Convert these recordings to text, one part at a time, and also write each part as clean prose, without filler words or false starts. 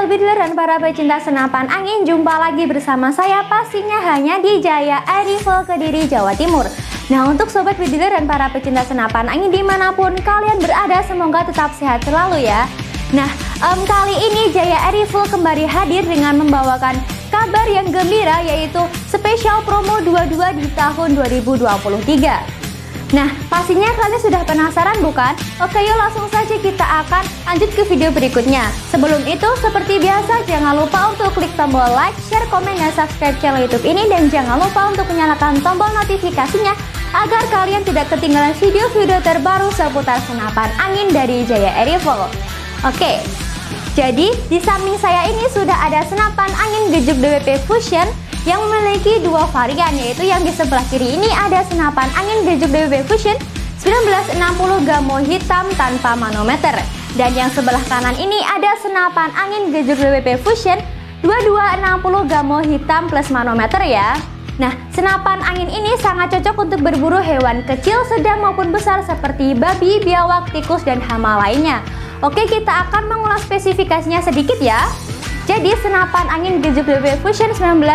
sahabat bediler dan para pecinta senapan angin, jumpa lagi bersama saya pastinya hanya di Jaya Air Rifle Kediri, Jawa Timur. Nah, untuk sobat bediler dan para pecinta senapan angin dimanapun kalian berada, semoga tetap sehat selalu ya. Nah, kali ini Jaya Air Rifle kembali hadir dengan membawakan kabar yang gembira, yaitu spesial promo 22 di tahun 2023. Nah, pastinya kalian sudah penasaran bukan? Oke, yuk langsung saja kita akan lanjut ke video berikutnya. Sebelum itu, seperti biasa, jangan lupa untuk klik tombol like, share, komen, dan subscribe channel YouTube ini. Dan jangan lupa untuk menyalakan tombol notifikasinya agar kalian tidak ketinggalan video-video terbaru seputar senapan angin dari Jaya Air Rifle. Oke, jadi di samping saya ini sudah ada senapan angin Gejuk DWP Fusion yang memiliki dua varian, yaitu yang di sebelah kiri ini ada senapan angin Gejuk DWP Fusion 1960 Gamo hitam tanpa manometer, dan yang sebelah kanan ini ada senapan angin Gejuk DWP Fusion 2260 Gamo hitam plus manometer ya. Nah, senapan angin ini sangat cocok untuk berburu hewan kecil, sedang maupun besar seperti babi, biawak, tikus, dan hama lainnya. Oke, kita akan mengulas spesifikasinya sedikit ya. Jadi senapan angin Gejuk DWP Fusion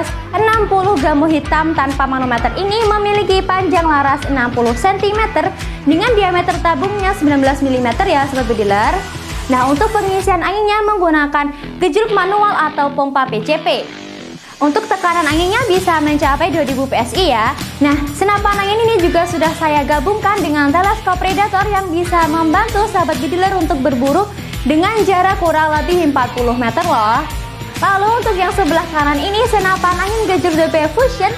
1960 Gamo hitam tanpa manometer ini memiliki panjang laras 60 cm dengan diameter tabungnya 19 mm ya sobat bediler. Nah, untuk pengisian anginnya menggunakan gejruk manual atau pompa PCP. Untuk tekanan anginnya bisa mencapai 2000 PSI ya. Nah, senapan angin ini juga sudah saya gabungkan dengan teleskop predator yang bisa membantu sahabat bediler untuk berburu dengan jarak kurang lebih 40 meter loh. Lalu untuk yang sebelah kanan ini senapan angin Gejuk DWP Fusion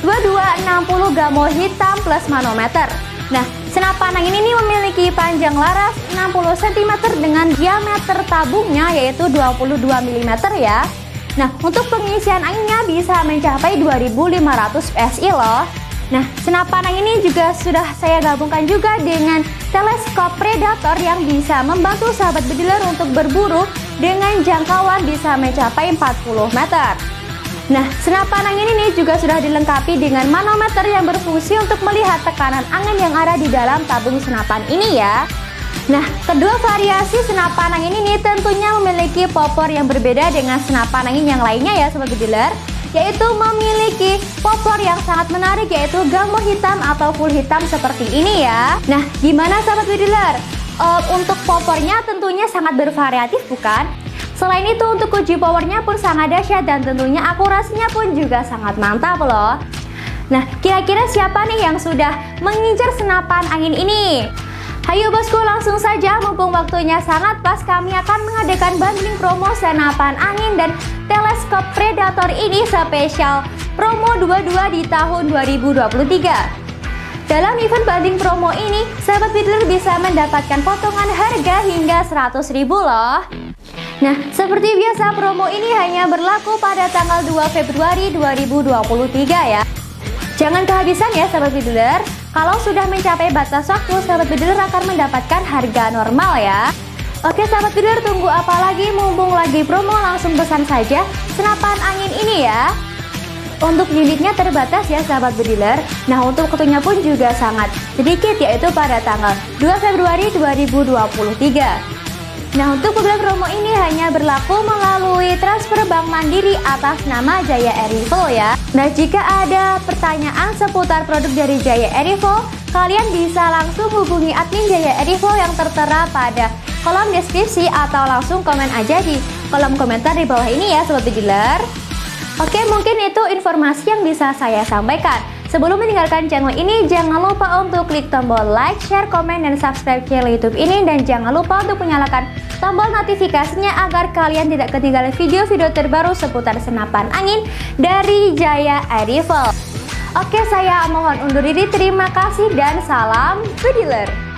2260 Gamo hitam plus manometer. Nah, senapan angin ini memiliki panjang laras 60 cm dengan diameter tabungnya yaitu 22 mm ya. Nah, untuk pengisian anginnya bisa mencapai 2500 PSI loh. Nah, senapan angin ini juga sudah saya gabungkan juga dengan teleskop predator yang bisa membantu sahabat bediler untuk berburu dengan jangkauan bisa mencapai 40 meter. Nah, senapan angin ini juga sudah dilengkapi dengan manometer yang berfungsi untuk melihat tekanan angin yang ada di dalam tabung senapan ini ya. Nah, kedua variasi senapan angin ini tentunya memiliki popor yang berbeda dengan senapan angin yang lainnya ya sobat bediler, yaitu memiliki popor yang sangat menarik, yaitu gamo hitam atau full hitam seperti ini ya. Nah, gimana sahabat bediler? Untuk popornya tentunya sangat bervariatif bukan? Selain itu untuk uji powernya pun sangat dahsyat dan tentunya akurasinya pun juga sangat mantap loh. Nah, kira-kira siapa nih yang sudah mengincar senapan angin ini? Hayo bosku, langsung saja, mumpung waktunya sangat pas, kami akan mengadakan bundling promo senapan angin dan teleskop predator ini spesial promo 22 di tahun 2023. Dalam event bundling promo ini, sahabat bediler bisa mendapatkan potongan harga hingga 100.000 loh. Nah, seperti biasa promo ini hanya berlaku pada tanggal 2 Februari 2023 ya. Jangan kehabisan ya sahabat bediler. Kalau sudah mencapai batas waktu, sahabat bediler akan mendapatkan harga normal ya. Oke sahabat bediler, tunggu apa lagi, mumpung lagi promo, langsung pesan saja senapan angin ini ya. Untuk unitnya terbatas ya sahabat bediler. Nah, untuk waktunya pun juga sangat sedikit, yaitu pada tanggal 2 Februari 2023. Nah, untuk program promo ini hanya berlaku melalui transfer Bank Mandiri atas nama Jaya Air Rifle ya. Nah, jika ada pertanyaan seputar produk dari Jaya Air Rifle, kalian bisa langsung hubungi admin Jaya Air Rifle yang tertera pada kolom deskripsi atau langsung komen aja di kolom komentar di bawah ini ya sobat bediler. Oke, mungkin itu informasi yang bisa saya sampaikan. Sebelum meninggalkan channel ini, jangan lupa untuk klik tombol like, share, komen, dan subscribe channel YouTube ini. Dan jangan lupa untuk menyalakan tombol notifikasinya agar kalian tidak ketinggalan video-video terbaru seputar senapan angin dari Jaya Air Rifle. Oke, saya mohon undur diri. Terima kasih dan salam bediler.